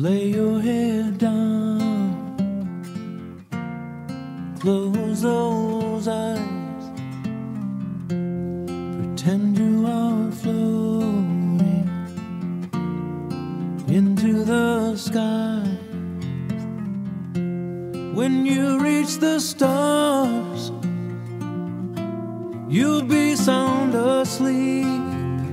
Lay your head down, close those eyes, pretend you are floating into the sky. When you reach the stars, you'll be sound asleep.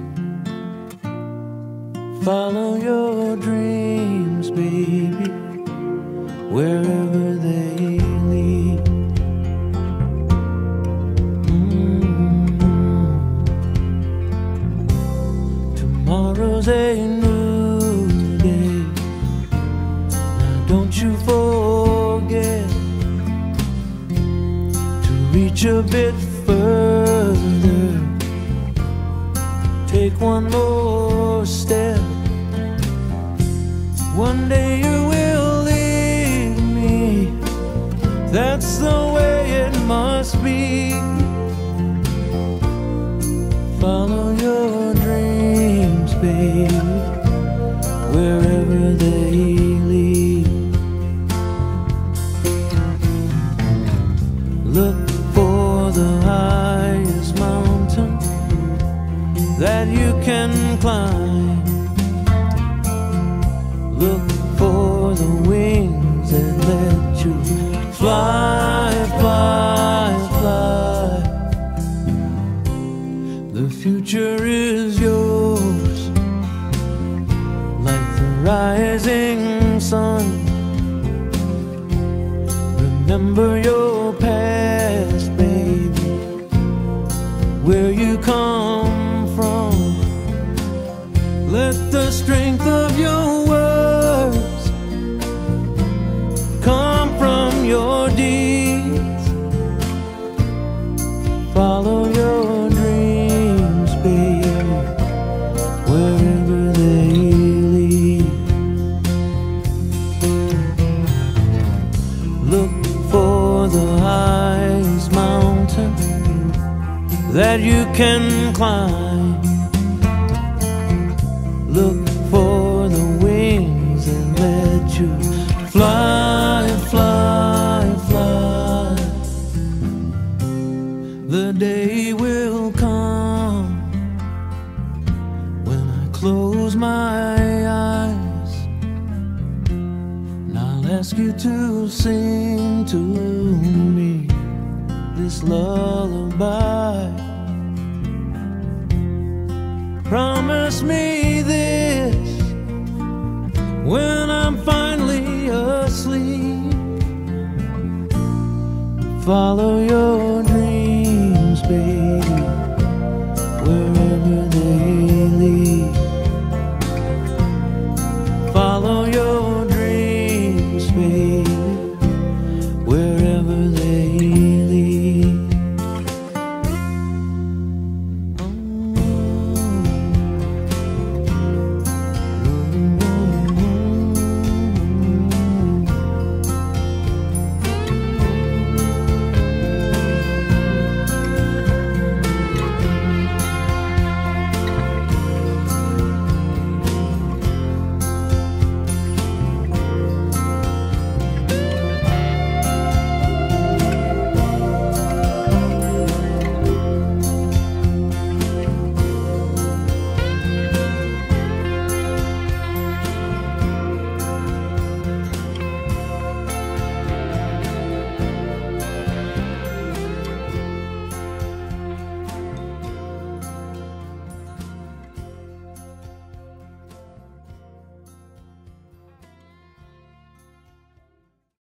Follow your dreams, baby, wherever they lead. Tomorrow's a new day. Now don't you forget to reach a bit further. Take one more step. One day you will leave me. That's the way it must be. Follow your dreams, baby, wherever they lead. Look for the highest mountain that you can climb. Look for the wings that let you fly, fly, fly. The future is yours, like the rising sun. Remember your past, baby, where you come from. Let the strength of your words come from your deeds. Follow your dreams, baby, wherever they lead. Look for the highest mountain that you can climb. Look for the wings that let you fly, fly, fly. The day will come when I close my eyes, and I'll ask you to sing to me this lullaby. Promise me this when I'm finally asleep. Follow your